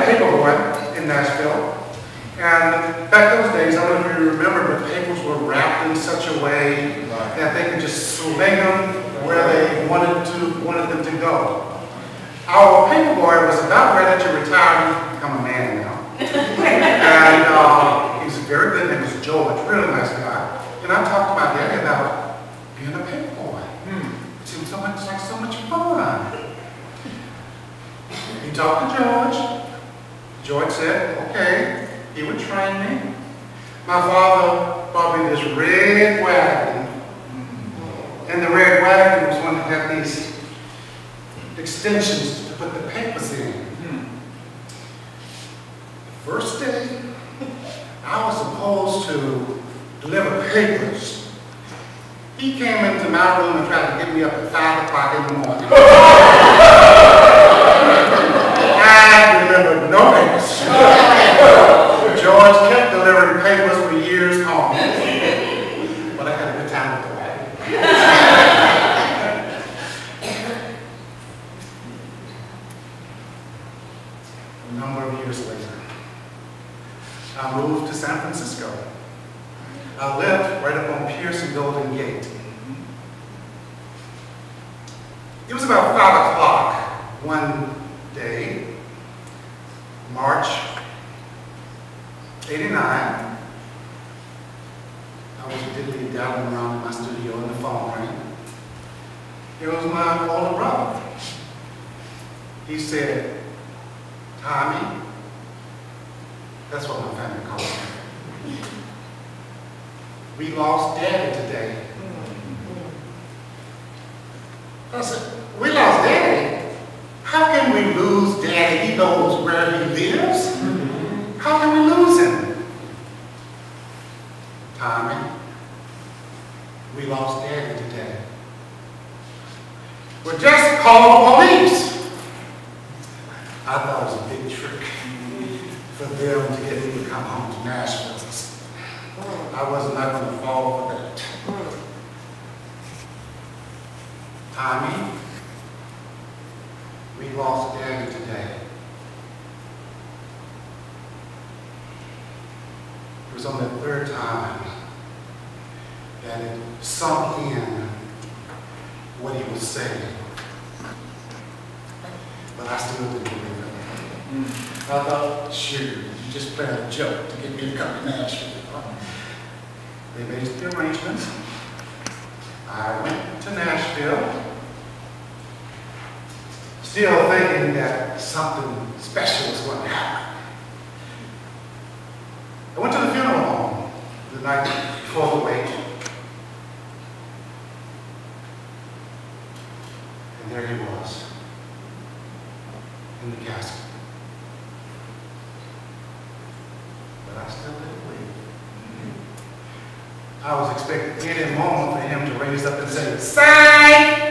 paper boy in Nashville. And back those days, I don't know if you remember, but papers were wrapped in such a way that they could just swing them where they wanted them to go. Our paper boy was about ready to retire. He's become a man now. And he's very good. Name was George, really nice guy. And I talked to my daddy about being a paper boy. It seemed so much like so much fun. He talked to George. George said, okay. He would train me. My father bought me this red wagon. And the red wagon was one that had these extensions to put the papers in. The first day, I was supposed to deliver papers. He came into my room and tried to get me up at 5 o'clock in the morning. I delivered no papers. George kept delivering papers for years on. But I had a good time with the wagon. A number of years later, I moved to San Francisco. I lived right up on Pierce and Golden Gate. It was about 5 o'clock one day, March '89. I was diddly-daddling around in my studio and the phone rang. It was my older brother. He said, Tommy, that's what my family calls me. We lost Daddy today. I said, we lost Daddy? How can we lose Daddy? He knows where he lives. How can we lose him? Tommy, we lost Daddy today. Well, just call the police. I thought it was a big trick for them to get me to come home to Nashville. I was not going to fall for that. Tommy, we lost Daddy today. It was on the third time that it sunk in what he was saying. But I still didn't believe it. I thought, sure, you just played a joke to get me to come to Nashville. They made the arrangements. I went to Nashville, still thinking that something special was going to happen. I went to the funeral home the night before the wake. And there he was, in the casket. But I still didn't believe it. I was expecting any moment for him to raise up and say, "Psych!"